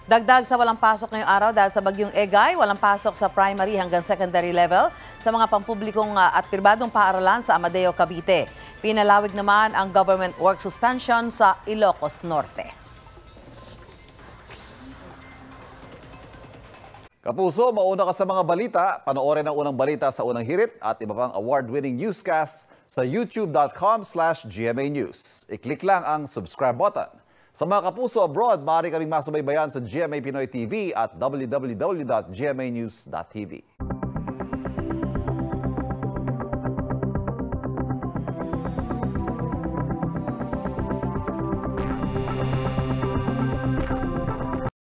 Dagdag sa walang pasok ngayong araw dahil sa bagyong Egay, walang pasok sa primary hanggang secondary level sa mga pampublikong at pribadong paaralan sa Amadeo, Cavite. Pinalawig naman ang government work suspension sa Ilocos Norte. Kapuso, mauna ka sa mga balita. Panoorin ang unang balita sa unang hirit at iba pang award-winning newscasts sa youtube.com/GMA News. I-click lang ang subscribe button. Sa mga kapuso abroad, maaari kaming masubaybayan sa GMA Pinoy TV at www.gmanews.tv.